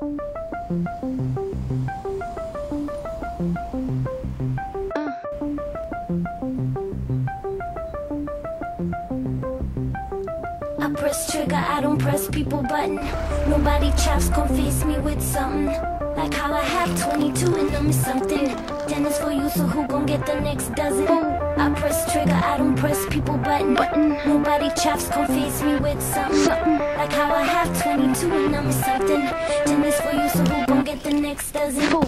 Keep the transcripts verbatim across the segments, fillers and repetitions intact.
I press trigger, I don't press people button. Nobody chops gon' face me with something. Like how I have twenty-two and them is something. Ten is for you, so who gon' get the next dozen? I press trigger, I don't press people button. Nobody chops gon' face me with something. Like how I have twenty-two and them is something. Ten is for you, so who gon' get the next dozen?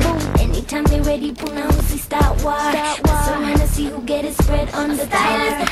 Ready, puna, we start war. I surrender, see who get it spread on the tower.